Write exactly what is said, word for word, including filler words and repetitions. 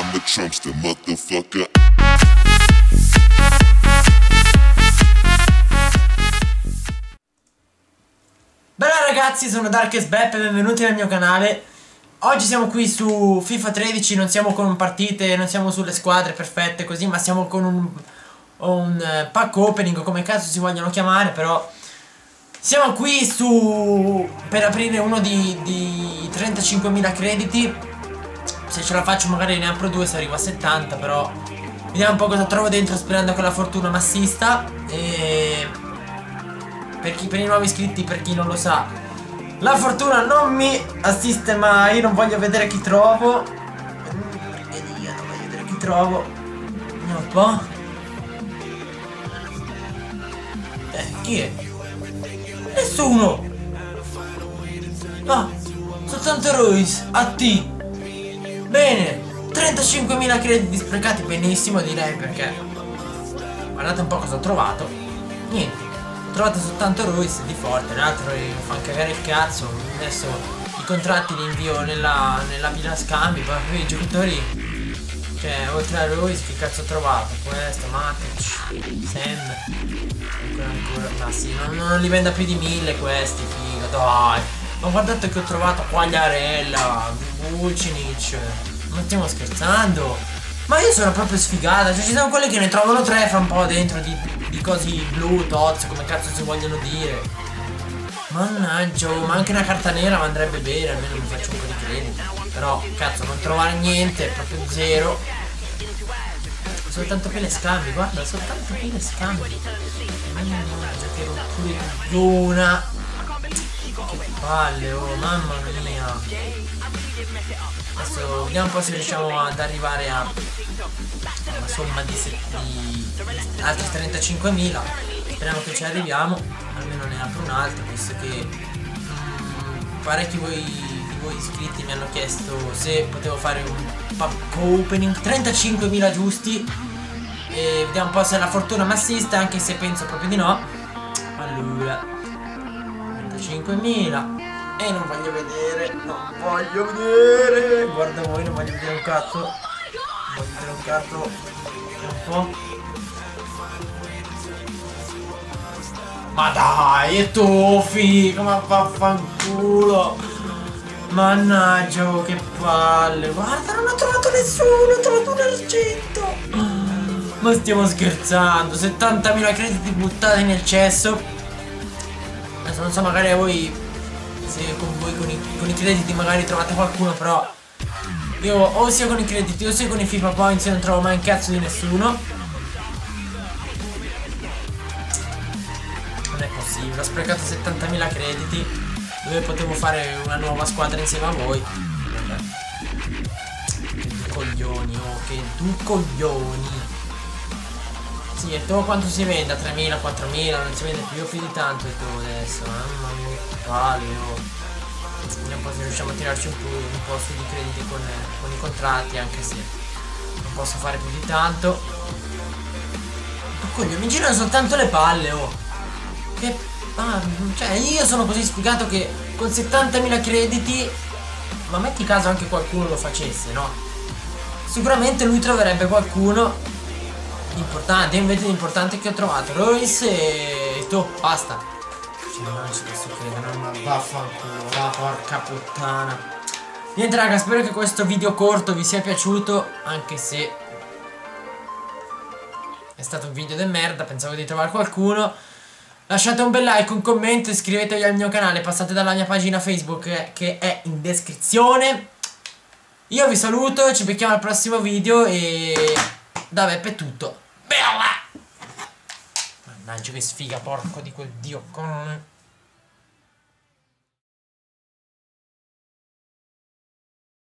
I'm a Trumpster, motherfucker. Bella ragazzi, sono Darkest Beppe, benvenuti nel mio canale. Oggi siamo qui su FIFA tredici, non siamo con partite, non siamo sulle squadre perfette così, ma siamo con un, un pack opening, come cazzo si vogliono chiamare, però siamo qui su per aprire uno di, di trentacinquemila crediti. Se ce la faccio magari ne apro due se arrivo a settanta, però vediamo un po' cosa trovo dentro, sperando che la fortuna mi assista. E per, chi, per i nuovi iscritti, per chi non lo sa, la fortuna non mi assiste mai, non voglio vedere chi trovo. Perché io non voglio vedere chi trovo. Vediamo un po'. Eh, chi è? Nessuno! Ah, soltanto Royce, a T. Bene, trentacinquemila crediti sprecati, benissimo direi, perché guardate un po' cosa ho trovato. Niente, ho trovato soltanto Royce di forte, l'altro mi fa cagare il cazzo. Adesso i contratti li invio nella, nella pila scambi, poi i giocatori, cioè oltre a Royce che cazzo ho trovato? Questo, Matic, Sam, ancora ancora, ma sì, non, non li venda più di mille questi, figa, dai. Ma guardate che ho trovato Quagliarella, Vucinic, non stiamo scherzando. Ma io sono proprio sfigata, cioè ci sono quelli che ne trovano tre fra un po' dentro di, di cosi blu, tozzi, come cazzo si vogliono dire. Mannaggia, ma anche una carta nera mi andrebbe bene, almeno mi faccio un po' di crediti. Però, cazzo, non trovare niente, proprio zero. Soltanto pile scambi, guarda, soltanto pile scambi. Mannaggia, che rottura di cogliona. Che palle, oh, mamma mia. Adesso vediamo un po' se riusciamo ad arrivare a una somma di, di altri trentacinquemila. Speriamo che ci arriviamo. Almeno ne apro un altro, visto che mm, parecchi voi, di voi iscritti mi hanno chiesto se potevo fare un pack opening. Trentacinquemila giusti. E vediamo un po' se la fortuna mi assiste, anche se penso proprio di no. Allora, trentacinquemila. E non voglio vedere, non voglio vedere. Guarda voi, non voglio vedere un cazzo. Non voglio vedere un cazzo. Un po'. Ma dai, è tuffi, come vaffanculo. Mannaggia, oh, che palle. Guarda, non ho trovato nessuno, ho trovato un argento. Ma stiamo scherzando, settantamila crediti buttati nel cesso. Adesso non so, magari a voi, se con voi con i, con i crediti magari trovate qualcuno, però io o sia con i crediti o sia con i FIFA Points non trovo mai un cazzo di nessuno. Non è possibile, ho sprecato settantamila crediti dove potevo fare una nuova squadra insieme a voi. Vabbè. Che due coglioni, oh, che due coglioni. Sì, e tu quanto si vende? A tremila, quattromila, non si vende più, più di tanto e tu adesso, mamma mia, che palle, oh. Vediamo un po' se riusciamo a tirarci un po', un po' su di crediti con, con i contratti, anche se non posso fare più di tanto. Ma coglio, mi girano soltanto le palle, oh. Che ah, cioè io sono così sfigato che con settantamila crediti, ma metti caso anche qualcuno lo facesse, no? Sicuramente lui troverebbe qualcuno importante. Invece l'importante che ho trovato Royce e tu, basta. Cioè non ci posso credere, ma vaffanculo, va, porca puttana. Niente raga, spero che questo video corto vi sia piaciuto, anche se è stato un video de merda, pensavo di trovare qualcuno. Lasciate un bel like, un commento, iscrivetevi al mio canale, passate dalla mia pagina Facebook che è in descrizione. Io vi saluto, ci becchiamo al prossimo video e da Beppe è tutto. Bella! Mannaggia che sfiga, porco di quel dio con...